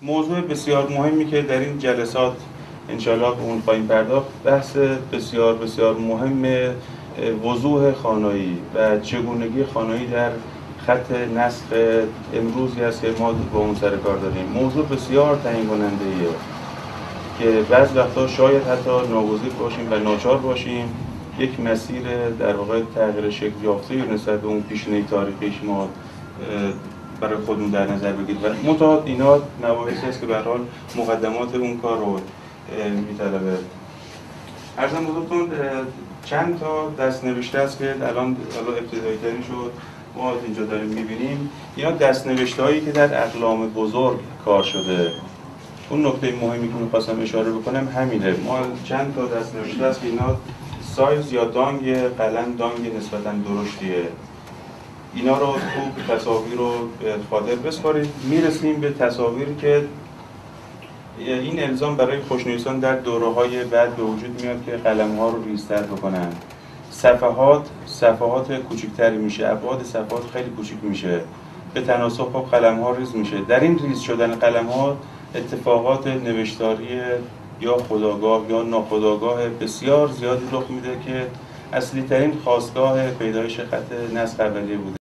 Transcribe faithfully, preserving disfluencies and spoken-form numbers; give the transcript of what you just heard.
موضوع بسیار مهمی که در این جلسات انشاءالله به اون خواهیم پرداخت، بحث بسیار بسیار مهم وضوح خانایی و چگونگی خانایی در خط نسخ امروزی است که ما با اون سر کار داریم. موضوع بسیار تعیین کننده ایه که بعض وقتا شاید حتی ناگزیر باشیم و ناچار باشیم یک مسیر در واقع تغییر شکل یافته نسبت به اون پیشینه تاریخیش ما برای خودمون در نظر بگیریم و متعاد اینا مباحثی است که به هر حال مقدمات اون کار رو میطلبه. عرضم حضورتون چند تا دست نوشته است که الان ابتدایی ترین شد ما اینجا داریم میبینیم. اینا دست نوشته هایی که در اقلام بزرگ کار شده. اون نکته مهمی که میخواستم اشاره بکنم همینه. ما چند تا دست نوشته است که اینا سایز یا دانگ قلم دانگ نسبتاً درشتیه. اینا رو خوب تصاویر رو به خاطر بسپارید. میرسیم به تصاویری که این الزام برای خوشنویسان در دوره‌های بعد به وجود میاد که قلم‌ها رو ریزتر بکنن. صفحات صفحات کوچکتری میشه، ابعاد صفحات خیلی کوچیک میشه. به تناسب خب قلم‌ها ریز میشه. در این ریز شدن قلم‌ها اتفاقات نوشتاری یا خودآگاه یا ناخودآگاه بسیار زیادی رخ میده که اصلی ترین خاستگاه پیدایش خط نسخ اولیه بوده.